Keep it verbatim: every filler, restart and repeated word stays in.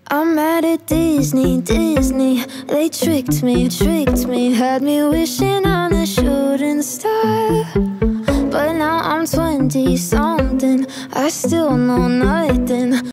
I'm mad at Disney, Disney. They tricked me, tricked me. Had me wishing on a shooting star. But now I'm twenty something, I still know nothing.